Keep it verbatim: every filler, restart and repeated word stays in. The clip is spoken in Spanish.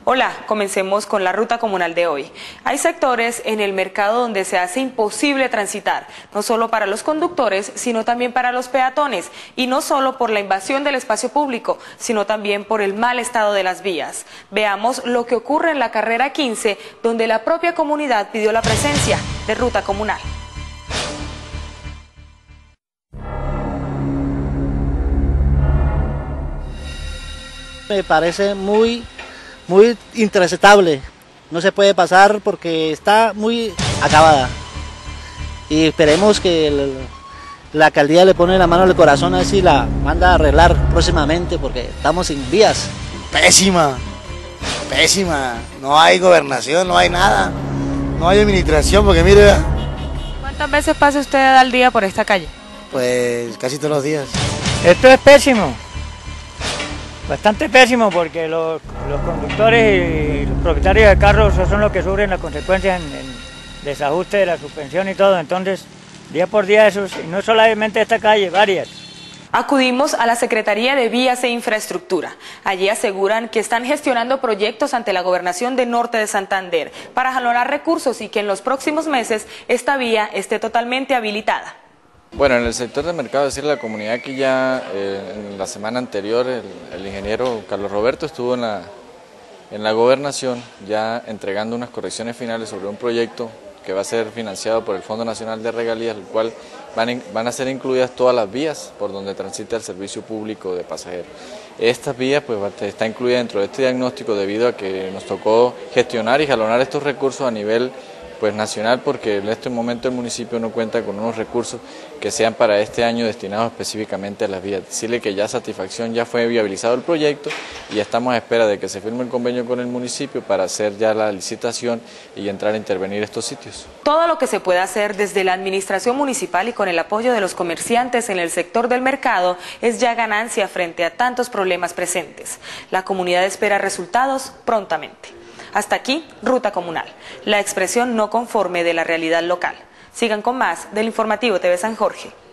Hola, comencemos con la ruta comunal de hoy. Hay sectores en el mercado donde se hace imposible transitar, no solo para los conductores, sino también para los peatones, y no solo por la invasión del espacio público, sino también por el mal estado de las vías. Veamos lo que ocurre en la carrera quince, donde la propia comunidad pidió la presencia de ruta comunal. Me parece muy, muy intransitable, no se puede pasar porque está muy acabada y esperemos que el, la alcaldía le pone la mano al corazón a ver si la manda a arreglar próximamente porque estamos sin vías. Pésima, pésima, no hay gobernación, no hay nada, no hay administración porque mire... ¿Cuántas veces pasa usted al día por esta calle? Pues casi todos los días. Esto es pésimo. Bastante pésimo porque los, los conductores y los propietarios de carros son los que sufren las consecuencias en el desajuste de la suspensión y todo. Entonces, día por día eso, y no solamente esta calle, varias. Acudimos a la Secretaría de Vías e Infraestructura. Allí aseguran que están gestionando proyectos ante la Gobernación de Norte de Santander para jalonar recursos y que en los próximos meses esta vía esté totalmente habilitada. Bueno, en el sector del mercado, decirle a la comunidad que ya eh, en la semana anterior el, el ingeniero Carlos Roberto estuvo en la, en la gobernación ya entregando unas correcciones finales sobre un proyecto que va a ser financiado por el Fondo Nacional de Regalías, el cual van, in, van a ser incluidas todas las vías por donde transita el servicio público de pasajeros. Estas vías pues está incluida dentro de este diagnóstico debido a que nos tocó gestionar y jalonar estos recursos a nivel pues nacional, porque en este momento el municipio no cuenta con unos recursos que sean para este año destinados específicamente a las vías. Decirle que ya satisfacción ya fue viabilizado el proyecto y ya estamos a espera de que se firme el convenio con el municipio para hacer ya la licitación y entrar a intervenir estos sitios. Todo lo que se pueda hacer desde la administración municipal y con el apoyo de los comerciantes en el sector del mercado es ya ganancia frente a tantos problemas presentes. La comunidad espera resultados prontamente. Hasta aquí, Ruta Comunal, la expresión no conforme de la realidad local. Sigan con más del informativo T V San Jorge.